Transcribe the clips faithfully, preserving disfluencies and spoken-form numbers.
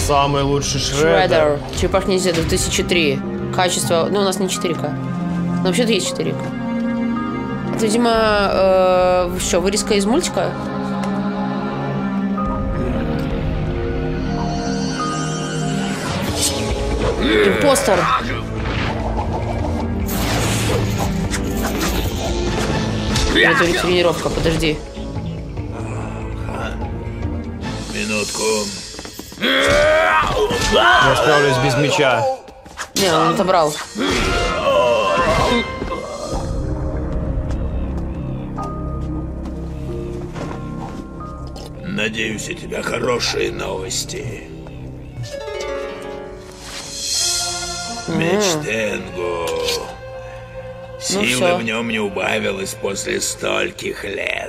Самый лучший Шреддер. Шреддер. Черепашки ниндзя две тысячи три. Качество... Ну, у нас не четыре ка. Но вообще-то есть четыре ка. Это, видимо, э, что, вырезка из мультика? Импостер. Это тренировка, подожди. Минутку. Я справлюсь без меча. Не, он отобрал. Надеюсь, у тебя хорошие новости. Меч Тенгу. Силы Ну, в нем не убавилось после стольких лет.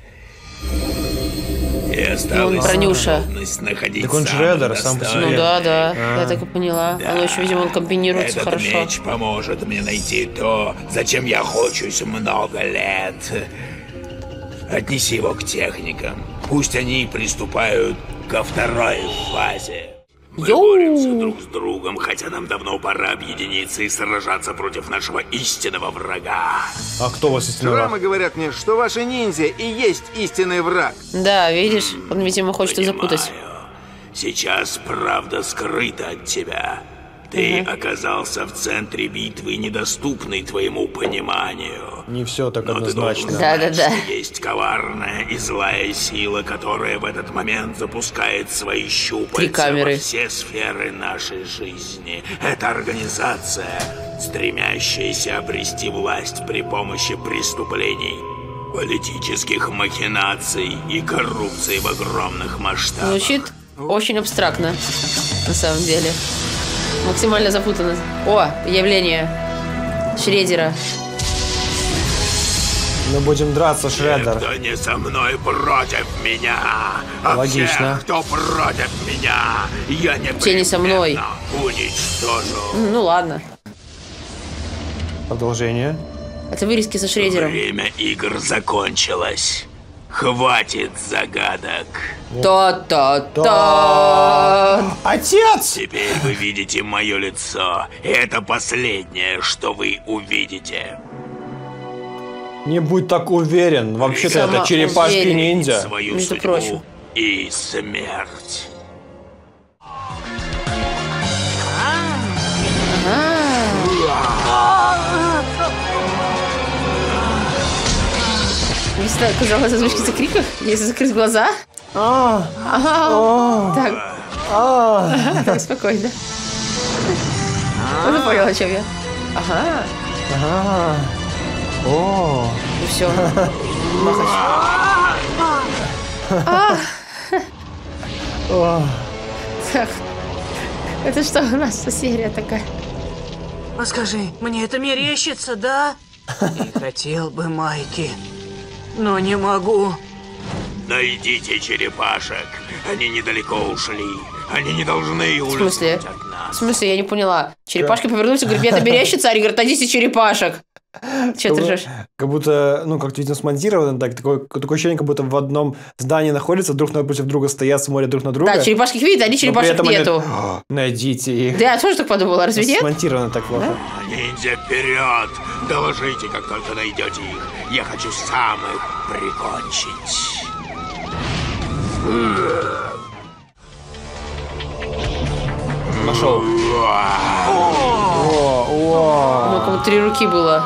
И осталась Бронюша. способность находить Так он самых Шреддер сам по достойных. Ну себе. да, да, А. я так и поняла. Да. Оно еще, видимо, он комбинируется Этот хорошо. меч поможет мне найти то, зачем я охочусь много лет. Отнеси его к техникам. Пусть они приступают ко второй фазе. Мы Йоу! боремся друг с другом, хотя нам давно пора объединиться и сражаться против нашего истинного врага. А кто у вас истинный враг? Шрамы говорят мне, что ваши ниндзя и есть истинный враг. Да, видишь, он, видимо, хочет их запутать. Понимаю. Сейчас правда скрыта от тебя. Ты Угу. оказался в центре битвы, недоступной твоему пониманию. Не все так Но ты однозначно. должен Да, знать, да, да. что есть коварная и злая сила, которая в этот момент запускает свои щупальца Три камеры. во все сферы нашей жизни. Это организация, стремящаяся обрести власть при помощи преступлений, политических махинаций и коррупции в огромных масштабах. Звучит очень абстрактно, на самом деле. Максимально запутанно. О, явление Шреддера. Мы будем драться, Те, Шреддер. кто не со мной, против меня. А Логично. всех, кто против меня, я не Те не со мной. уничтожу. Ну ладно. Продолжение. Это вырезки со Шреддером. Время игр закончилось. Хватит загадок. Та-та-та. Отец! Теперь вы видите мое лицо. И это последнее, что вы увидите. Не будь так уверен. Вообще-то Сама это черепашки-ниндзя. Свою Между судьбу прочим. и смерть. Не знаю, казалось, озвучки за криков, если закрыть глаза. А, Ага. Так, а. так, спокойно. Ну, ты понял, о чем я. Ага. Ага. О. И все. Махач. А. О. Так. Это что у нас за серия такая? А скажи, мне это мерещится, да? И хотел бы майки, но не могу. Найдите черепашек. Они недалеко ушли. Они не должны В смысле? улизнуть от В нас. смысле, я не поняла. Черепашки повернулись и говорят, мне это мерещится, а они говорят, найдите черепашек. Че ты ржешь? Как будто, ну, как-то, видимо, смонтировано так. Такое, такое ощущение, как будто в одном здании находятся, друг напротив друга стоят, смотрят друг на друга. Да, черепашки их видят, а они но при черепашек этом они- нету. «О, найдите их. Да, я тоже так подумала, разве нет? Смонтировано так плохо. Ниндзя, вперед! Доложите, как только найдете их. Я хочу сам их прикончить. Нашел. О, о, Ну, кому три руки было.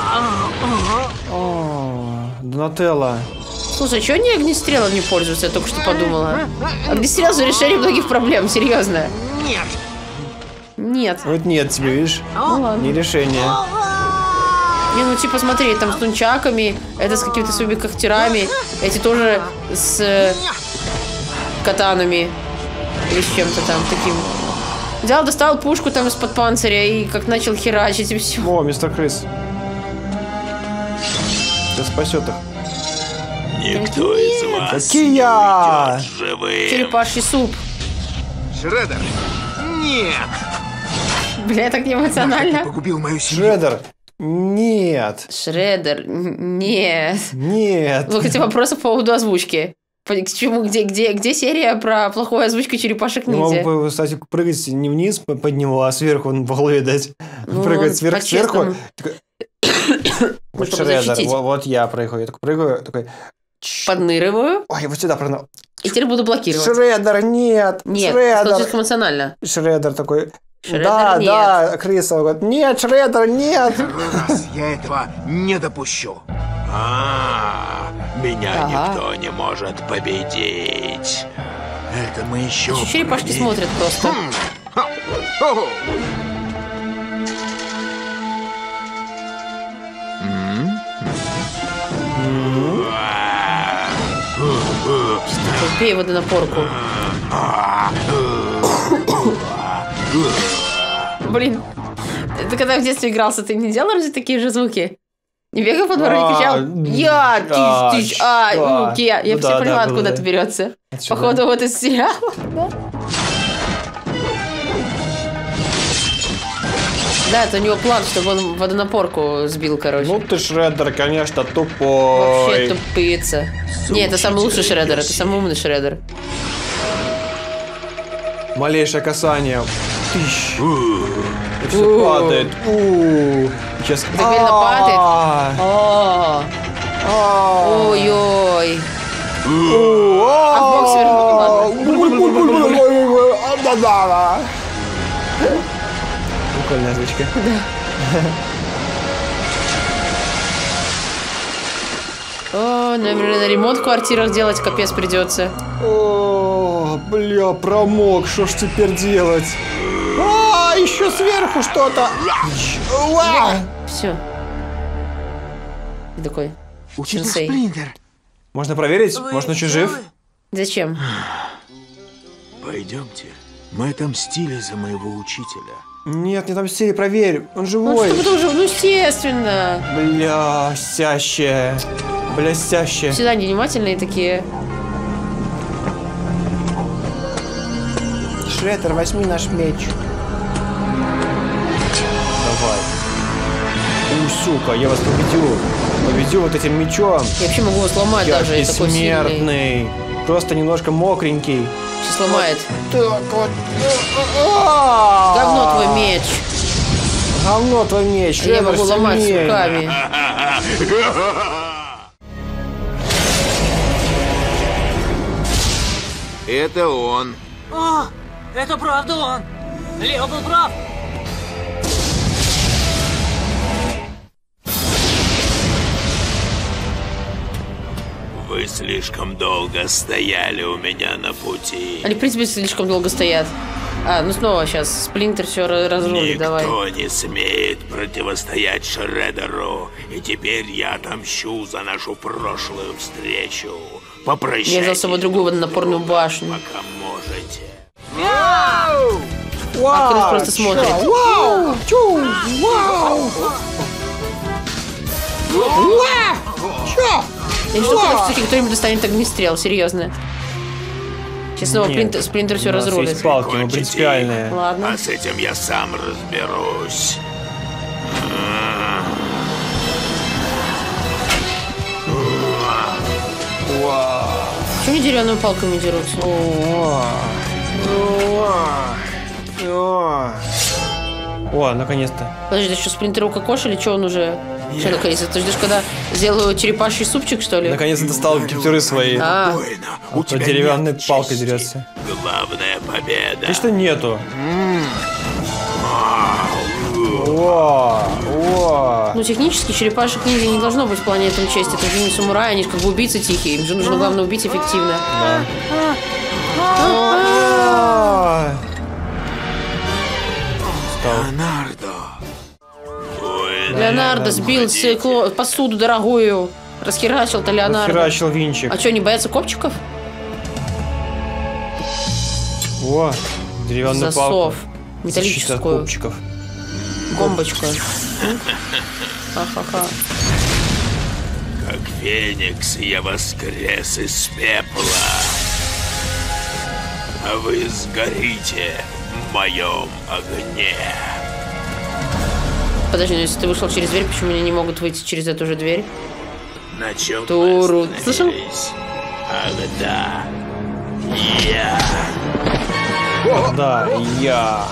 о, Донателло. Слушай, а чего они огнестрелом не пользуются? Я только что подумала. Огнестрел за решение многих проблем, серьезно. Нет. Нет. Вот нет тебе, видишь? Ну ладно. Не решение. Не, ну типа смотри, там с нунчаками, это с какими-то своими когтерами, эти тоже с э, катанами или с чем-то там таким. Взял, достал пушку там из-под панциря и как начал херачить и все. О, мистер Крыс. Ты спасет их. Никто из вас Какие? не уйдет живым. Черепаший суп. Шреддер! Нет! Бля, так не эмоционально. Погубил мою семью. Шреддер. Нет. Шреддер. н- Нет. Нет. Ну, хотя вопросы по поводу озвучки. К чему? Где, где, где серия про плохую озвучку черепашек-ниндзя? Ну, мог бы, кстати, прыгать не вниз под него, а сверху он по голове дать. Ну, прыгать сверху, по-честному. сверху. Ну, Вот чтобы Шреддер, защитить. вот, вот я прыгаю, я такой прыгаю, такой... Подныриваю. Ой, вот сюда прыгнул. И теперь буду блокировать. Шреддер, нет! Нет, Шреддер! это слишком эмоционально. Шреддер такой... Шреддер, да, нет. да, крыса говорит, нет, Шреддер, нет! Раз я этого не допущу. А, меня Ага. никто не может победить. Это мы еще... Еще черепашки проверим. смотрят просто. Хо-хо. Бей водонапорку. Блин, ты когда в детстве игрался, ты не делал разве такие же звуки? Не бегал по двору, не кричал «Я, а, тыщ, тыщ, а, да. ну, я». Я Ну все да, поняла, да, откуда было, это да. берется. Отсюда. Походу, вот из сериала. Да? Да, это у него план, чтобы он водонапорку сбил, короче. Ну ты, Шреддер, конечно, Вообще тупой. тупица. Не, это самый лучший Шреддер, это самый умный Шреддер. Малейшее касание. Тыщ. И все У. падает. У. Сейчас... Так медленно падает. А. О, А. ой-ой. У. А в боксе Да-да-да. Прикольная озвучка. О, наверное, ремонт в квартирах делать капец придется. О, бля, промок, что ж теперь делать? А, еще сверху что-то. Уа! Все. И такой. У тебя Сенсей. сплинтер. Можно проверить? Вы Может, он еще жив? целы? Зачем? Пойдемте. Мы отомстили за моего учителя. Нет, не там серии, проверь. Он Ну живой. что потом уже, ну естественно. Блящащее. Блящащее. Всегда они внимательные такие. Шреддер, возьми наш меч. Давай. У, сука, я вас победю. Победю вот этим мечом. Я вообще могу его сломать Я даже, я такой сильный. бессмертный. Просто немножко мокренький. Сейчас сломает. Так вот. Говно твой меч. Говно твой меч. А я Шреддер могу ломать с сильнее. руками. Это он. О, это правда он. Лео был прав. Вы слишком долго стояли у меня на пути. Они, в принципе, слишком долго стоят. А, ну снова сейчас Сплинтер все разрулит, Никто давай. не смеет противостоять Шреддеру. И теперь я отомщу за нашу прошлую встречу. Попрощайтесь. Я взял с собой другую водонапорную башню. Пока можете. А крыс просто смотрит. Вау! Чу! Вау! Чё? Я жду, когда все-таки кто-нибудь достанет огнестрел, серьезно. Сейчас снова Нет. Сплинтер, Сплинтер все У нас разрулит. есть палки, мы Кончите. принципиальные. Ладно. А с этим я сам разберусь. Почему они деревянными палками дерутся? О, наконец-то. Подожди, что, Сплинтера укокошили? Что он уже? Что наконец-то? Ты ждешь, когда сделаю черепаший супчик, что ли? Наконец-то достал киптеры свои. А, Спокойно. А то деревянной нет палкой чести. дерется. Главная победа. И что нету? О, о. ну технически черепашек ниндзя не должно быть в плане этом чести. Это же не самураи, они же как бы убийцы тихие. Им же нужно, главное, убить эффективно. А. Леонардо. Ой, Леонардо сбил стекло, посуду дорогую. Расхерачил-то Леонардо. Херачил винчик. А что, не боятся копчиков? О, деревянную Засов. палку. Защита от Металлическую. копчиков. Бомбочку. Ха-ха-ха. как феникс я воскрес из пепла. А вы сгорите в моем огне. Подожди, ну если ты вышел через дверь, почему они не могут выйти через эту же дверь? На чем Туру. вы остановились? Ах да, я. Да, я.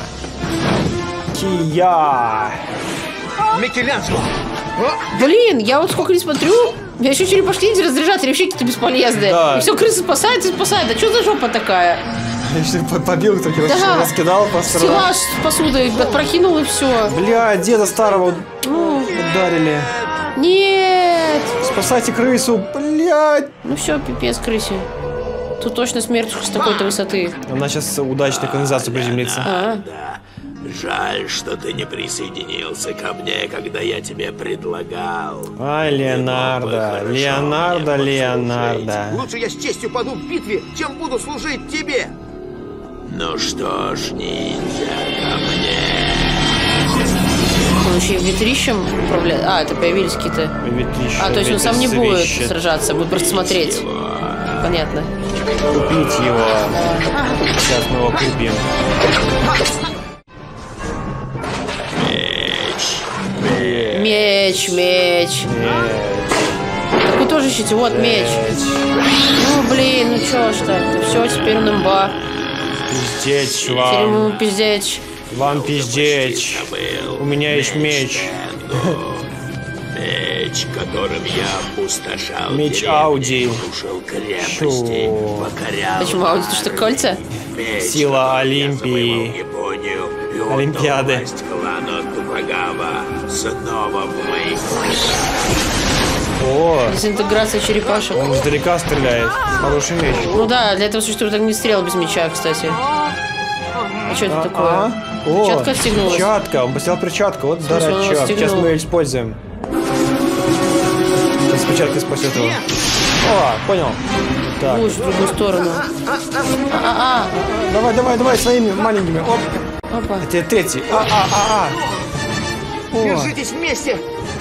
Кия. Микеланджело! Блин, я вот сколько не смотрю, я еще черепашки ниндзя разряжатели вообще какие-то бесполезные. Да. И все, крысы спасают и спасают. А что за жопа такая? Я что, побил, кто Да. раскидал по сторонам. Стеллаж с посудой опрокинул и все. Бля, деда старого Ну, ударили. нет. Спасайте крысу, блядь. Ну все, пипец крысе. Тут точно смерть с такой-то высоты. Она сейчас удачно в канализацию приземлится. А, Да. Жаль, что ты не присоединился ко мне, когда я тебе предлагал. Ай, Леонардо, Леонардо, Леонардо. Лучше я с честью паду в битве, чем буду служить тебе! Ну что ж, ниндзя, ко мне. он еще и ветрищем управляет. А, это появились какие-то... Ветрище, А, то есть он сам не будет ветросвищет. сражаться, будет просто смотреть. Понятно. Купить его. Сейчас мы его купим. Меч, меч. Так вы тоже ищите, вот меч. Ну, блин, ну чё ж так? Все, теперь он имба. Пиздеть Теперь вам. ему пиздеть. Вам пиздеть. У меня есть меч. Меч, которым я опустошал Меч деревни, Ауди. разрушил крепости, Чё? покорял Почему Ауди? Потому что кольца? Меч, Сила которым я Олимпии. завоевал Японию и отдал Олимпиады. власть клану Токугава снова в моих О, Дезинтеграция черепашек. он издалека стреляет. Хороший меч. Ну да, для этого существует огнестрел без меча, кстати. А что это такое? А? О, Перчатка отстегнулась. перчатка. Он потерял перчатку. Вот смысле, он дурачок. отстегнул? Сейчас мы ее используем. Сейчас перчатка спасет его. О, понял. Так. Луч в другую сторону. А-а-а. Давай, давай, давай, своими маленькими. Оп. Опа. Это третий. А-а-а-а. О. Держитесь вместе!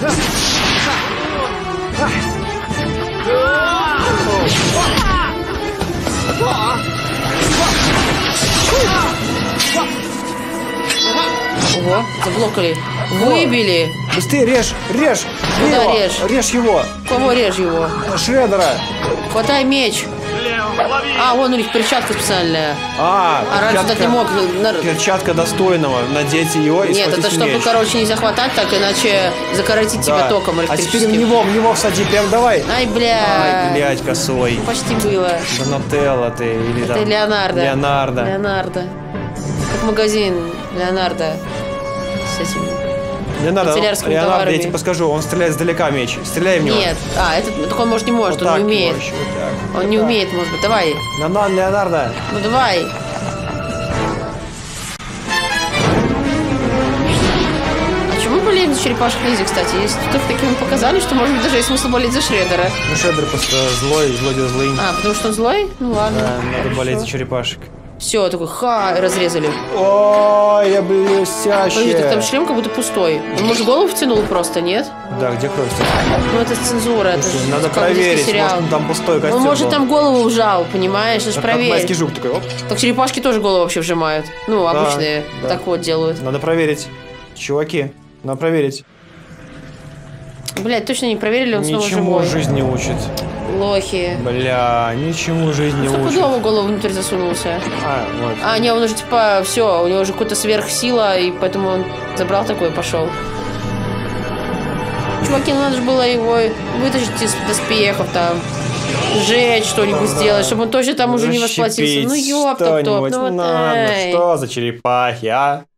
Ого, заблокали. Выбили. Быстрее режь, режь. Куда Его. режь? Режь его. Кого режь его? Шредера. Хватай меч. А, вон у них перчатка специальная. А, А раньше так не мог. На- Перчатка достойного. Надеть ее и Нет, это схватить чтобы, меч. короче, нельзя хватать так, иначе закоротить тебя Да. током А теперь в электрическим. него, в него всади, прям давай. Ай, бля. Ай, блядь, косой. Ну, почти было. Донателло ты или Это там... Леонардо. Леонардо. Леонардо. Как магазин Леонардо. С этим. Леонардо, канцелярскими Леонардо, я товарами. тебе подскажу, он стреляет сдалека меч. Стреляй в него. Нет. А, этот, так он, может, не может, Вот он так не умеет. его еще, вот так. Он не умеет, может быть. Давай. На, на, Леонардо. Ну, давай. А чему болеет за черепашек ниндзя, кстати? Если тут таким показали, что, может быть, даже есть смысл болеть за Шредера. Ну, Шредер просто злой, злодей злый. А, потому что он злой? Ну, ладно. Да, надо болеть за черепашек. Все, такой, ха, и разрезали. Ой, я Подожди, блестящий. так там шлем как будто пустой. Он, может, голову втянул просто, нет? Да, где кровь? Ну, это цензура, это же Надо коммунистический проверить, сериал. может, там пустой костюм Он, может, был. там голову вжал, понимаешь? Это ж Как майский проверь. жук такой, оп. Так черепашки тоже голову вообще вжимают. Ну, Да, обычные. да. Так вот делают. Надо проверить. Чуваки, надо проверить. Блять, точно не проверили, он снова Ничему живой. жизнь не учит. Лохи. Бля, ничему жизнь не учит. Стопудово голову внутрь засунулся. А, вот. А, не, он уже типа, все, у него уже какая-то сверхсила, и поэтому он забрал такой и пошел. Чуваки, ну надо же было его вытащить из доспехов там, сжечь что-нибудь сделать, чтобы он точно там уже не Расщепить восплотился. Ну ёпта топ, что-нибудь. ну вот Надо. ай. Что за черепахи, а?